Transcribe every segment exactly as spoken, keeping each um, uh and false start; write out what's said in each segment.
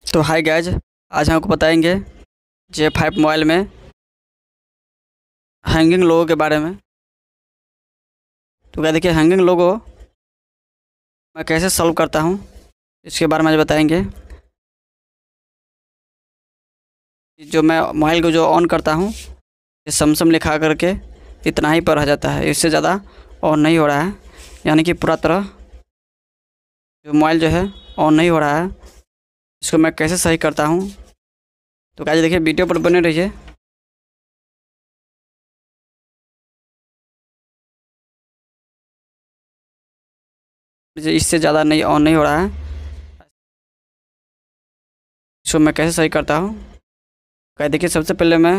तो hi guys, आज हम आपको बताएंगे जे फाइव मोबाइल में हैंगिंग लोगो के बारे में। तो क्या देखिए, हैंगिंग लोगो मैं कैसे सॉल्व करता हूँ इसके बारे में आज बताएंगे। जो मैं मोबाइल को जो ऑन करता हूँ ये समसम लिखा करके इतना ही पर रह जाता है, इससे ज़्यादा ऑन नहीं हो रहा है, यानी कि पूरा तरह जो मोबाइल जो है ऑन नहीं हो रहा है। इसको मैं कैसे सही करता हूँ तो क्या देखिए, वीडियो पर बने रहिए। इससे ज़्यादा नहीं ऑन नहीं हो रहा है, इसको मैं कैसे सही करता हूँ। क्या देखिए, सबसे पहले मैं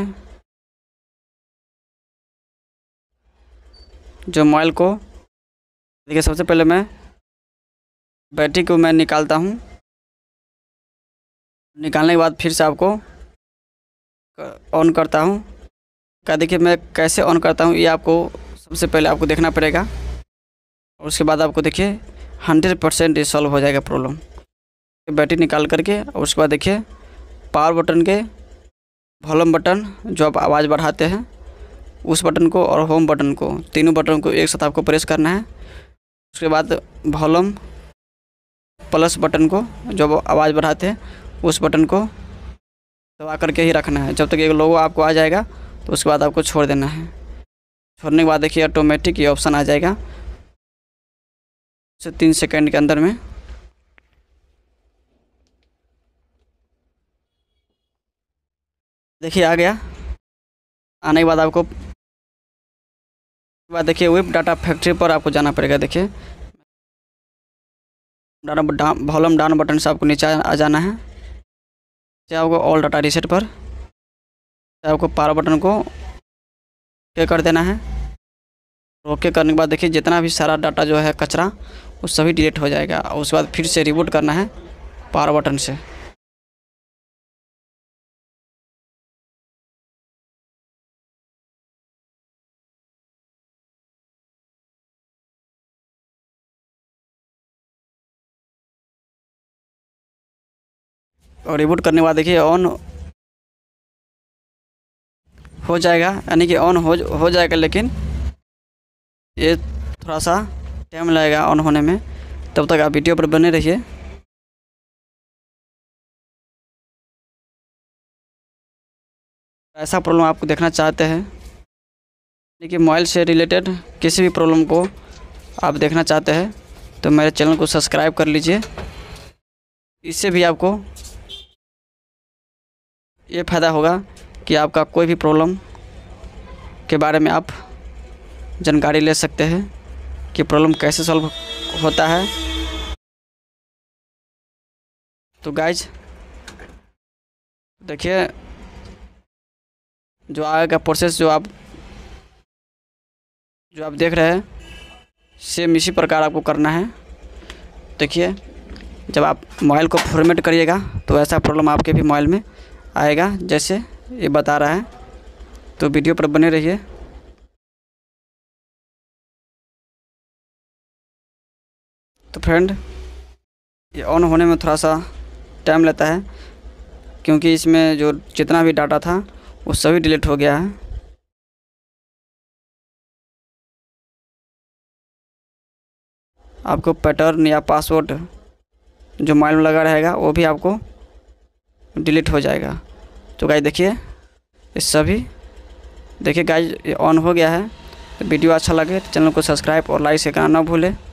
जो मोबाइल को देखिए सबसे पहले मैं बैटरी को मैं निकालता हूँ। निकालने के बाद फिर से आपको ऑन करता हूँ। क्या देखिए, मैं कैसे ऑन करता हूँ ये आपको सबसे पहले आपको देखना पड़ेगा, और उसके बाद आपको देखिए हंड्रेड परसेंट ये सॉल्व हो जाएगा प्रॉब्लम। बैटरी निकाल करके और उसके बाद देखिए पावर बटन के वॉल्यूम बटन जो आप आवाज़ बढ़ाते हैं उस बटन को और होम बटन को, तीनों बटन को एक साथ आपको प्रेस करना है। उसके बाद वॉल्यूम प्लस बटन को जो आवाज़ बढ़ाते हैं उस बटन को दबा करके ही रखना है जब तक एक लोगो आपको आ जाएगा, तो उसके बाद आपको छोड़ देना है। छोड़ने के बाद देखिए ऑटोमेटिक ये ऑप्शन आ जाएगा से तीन सेकंड के अंदर में। देखिए आ गया। आने के बाद आपको बाद देखिए वेब डाटा फैक्ट्री पर आपको जाना पड़ेगा। देखिए डाटा वॉल्यूम डाउन बटन से आपको नीचे आ जाना है। आपको ऑल डाटा रीसेट पर आपको पावर बटन को ओके कर देना है। ओके करने के बाद देखिए जितना भी सारा डाटा जो है कचरा वो सभी डिलीट हो जाएगा, और उसके बाद फिर से रिबूट करना है पावर बटन से। और रिबूट करने के बाद देखिए ऑन हो जाएगा, यानी कि ऑन हो हो जाएगा, लेकिन ये थोड़ा सा टाइम लगेगा ऑन होने में। तब तक आप वीडियो पर बने रहिए। ऐसा प्रॉब्लम आपको देखना चाहते हैं, लेकिन मोबाइल से रिलेटेड किसी भी प्रॉब्लम को आप देखना चाहते हैं तो मेरे चैनल को सब्सक्राइब कर लीजिए। इससे भी आपको ये फ़ायदा होगा कि आपका कोई भी प्रॉब्लम के बारे में आप जानकारी ले सकते हैं कि प्रॉब्लम कैसे सॉल्व होता है। तो गाइज देखिए, जो आगे का प्रोसेस जो आप जो आप देख रहे हैं सेम इसी प्रकार आपको करना है। देखिए जब आप मोबाइल को फॉर्मेट करिएगा तो ऐसा प्रॉब्लम आपके भी मोबाइल में आएगा जैसे ये बता रहा है। तो वीडियो पर बने रहिए। तो फ्रेंड, ये ऑन होने में थोड़ा सा टाइम लेता है, क्योंकि इसमें जो जितना भी डाटा था वो सभी डिलीट हो गया है। आपको पैटर्न या पासवर्ड जो मोबाइल में लगा रहेगा वो भी आपको डिलीट हो जाएगा। तो गाइस देखिए ये सभी देखिए गाइस ये ऑन हो गया है। तो वीडियो अच्छा लगे तो चैनल को सब्सक्राइब और लाइक से करना ना भूलें।